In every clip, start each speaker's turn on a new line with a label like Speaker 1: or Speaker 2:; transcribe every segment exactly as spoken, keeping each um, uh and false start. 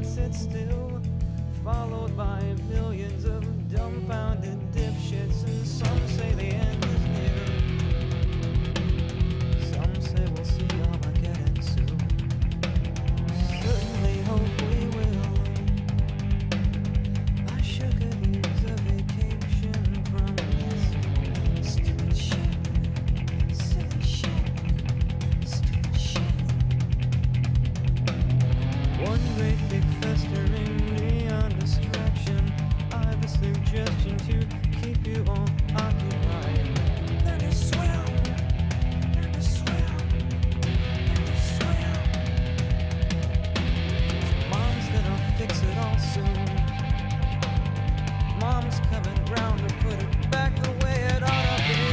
Speaker 1: cannot sit still, followed by millions of dumbfounded dipshits, and some say the end is near. Some say we'll see Armageddon soon. Certainly hope we will. I sure could use a vacation from this stupid shit, silly shit, stupid shit. One great big festering neon distraction. I've a suggestion to keep you all occupied. Learn to swim, learn to swim, learn to swim. Mom's gonna fix it all soon. Mom's coming round to put it back the way it ought to be.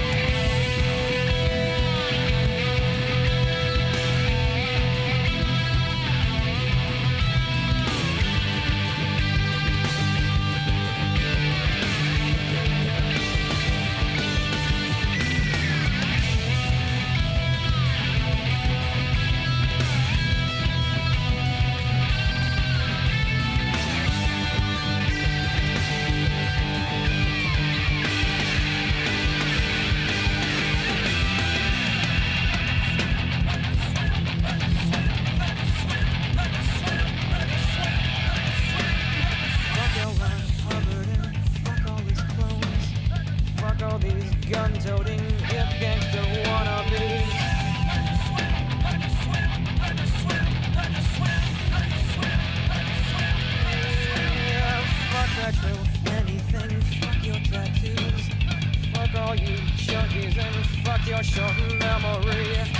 Speaker 1: Gun-toting, hip gangster wannabes. Yeah, fuck that crew, anything, fuck your tattoos. Fuck all you junkies and fuck your short memory.